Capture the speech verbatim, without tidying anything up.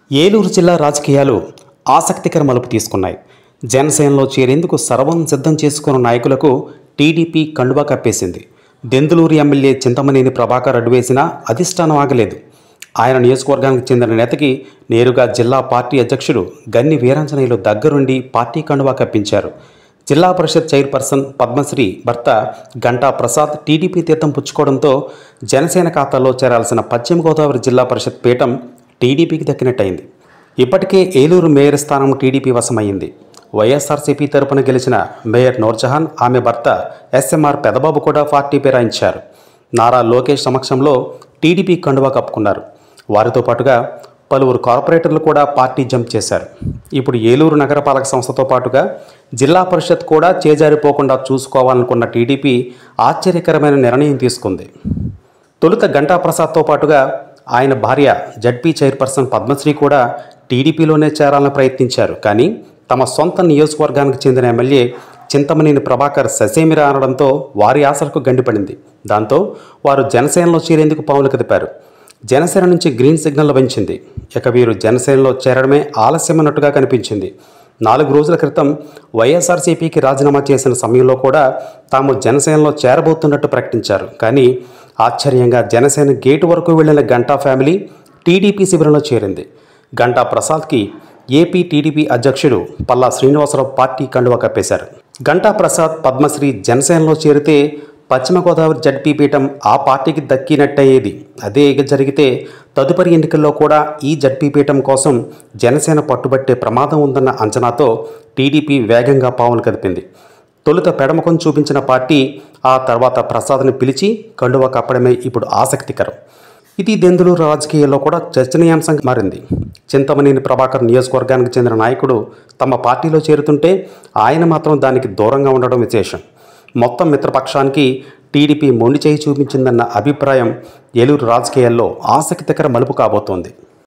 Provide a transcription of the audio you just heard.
ఏలూరు జిల్లా రాజకీయాలు ఆసక్తికర మలుపు తీసుకున్నాయి. జనసేనలో చేరేందుకు సర్వం సిద్ధం చేసుకున్న నాయకులకు టీడీపీ కండువా కప్పేసింది. దెందులూరు ఎమ్మెల్యే చింతమనేని ప్రభాకర్ అడ్డు వేసినా అధిష్టానం ఆగలేదు. ఆయన నియోజకవర్గానికి చెందిన నేతకి నేరుగా జిల్లా పార్టీ అధ్యక్షుడు గన్ని వీరాంజనేయులు దగ్గరుండి పార్టీ కండువా కప్పించారు. జిల్లా పరిషత్ చైర్పర్సన్ పద్మశ్రీ భర్త గంటా ప్రసాద్ టీడీపీ తీర్థం పుచ్చుకోవడంతో జనసేన ఖాతాలో చేరాల్సిన పశ్చిమ గోదావరి జిల్లా పరిషత్ పీఠం టీడీపీకి దక్కినట్టయింది. ఇప్పటికే ఏలూరు మేయర్ స్థానం టీడీపీ వశమైంది. వైఎస్ఆర్సీపీ తరపున గెలిచిన మేయర్ నూర్జహాన్, ఆమె భర్త ఎస్ఎంఆర్ పెదబాబు కూడా పార్టీ ఫిరాయించారు. నారా లోకేష్ సమక్షంలో టీడీపీ కండువా కప్పుకున్నారు. వారితో పాటుగా పలువురు కార్పొరేటర్లు కూడా పార్టీ జంప్ చేశారు. ఇప్పుడు ఏలూరు నగరపాలక సంస్థతో పాటుగా జిల్లా పరిషత్ కూడా చేజారిపోకుండా చూసుకోవాలనుకున్న టీడీపీ ఆశ్చర్యకరమైన నిర్ణయం తీసుకుంది. తొలుత గంటా ప్రసాద్తో పాటుగా ఆయన భార్య జడ్పీ చైర్పర్సన్ పద్మశ్రీ కూడా టీడీపీలోనే చేరాలని ప్రయత్నించారు. కానీ తమ సొంత నియోజకవర్గానికి చెందిన ఎమ్మెల్యే చింతమనేని ప్రభాకర్ ససేమిరా అనడంతో వారి ఆశలకు గండిపడింది. దాంతో వారు జనసేనలో చేరేందుకు పావులు కదిపారు. జనసేన నుంచి గ్రీన్ సిగ్నల్ వంచింది. ఇక వీరు జనసేనలో చేరడమే ఆలస్యమన్నట్టుగా కనిపించింది. నాలుగు రోజుల క్రితం వైఎస్ఆర్సీపీకి రాజీనామా చేసిన సమయంలో కూడా తాము జనసేనలో చేరబోతున్నట్టు ప్రకటించారు. కానీ ఆశ్చర్యంగా జనసేన గేటు వరకు వెళ్లిన గంటా ఫ్యామిలీ టీడీపీ శిబిరంలో చేరింది. గంటా ప్రసాద్కి ఏపీ టీడీపీ అధ్యక్షుడు పల్లా శ్రీనివాసరావు పార్టీ కండువా కప్పేశారు. గంటా ప్రసాద్ పద్మశ్రీ జనసేనలో చేరితే పశ్చిమ గోదావరి జడ్పీ పీఠం ఆ పార్టీకి దక్కినట్టయ్యేది. అదే జరిగితే తదుపరి ఎన్నికల్లో కూడా ఈ జడ్పీ పీఠం కోసం జనసేన పట్టుబట్టే ప్రమాదం ఉందన్న అంచనాతో టీడీపీ వేగంగా పావులు కదిపింది. తొలుత పెడమకం చూపించిన పార్టీ ఆ తర్వాత ప్రసాద్ని పిలిచి కండువా కప్పడమే ఇప్పుడు ఆసక్తికరం. ఇది దెందులూరు రాజకీయాల్లో కూడా చర్చనీయాంశంగా మారింది. చింతమనేని ప్రభాకర్ నియోజకవర్గానికి చెందిన నాయకుడు తమ పార్టీలో చేరుతుంటే ఆయన మాత్రం దానికి దూరంగా ఉండడం విశేషం. మొత్తం మిత్రపక్షానికి టీడీపీ మొండి చేయి చూపించిందన్న అభిప్రాయం ఏలూరు రాజకీయాల్లో ఆసక్తికర మలుపు కాబోతోంది.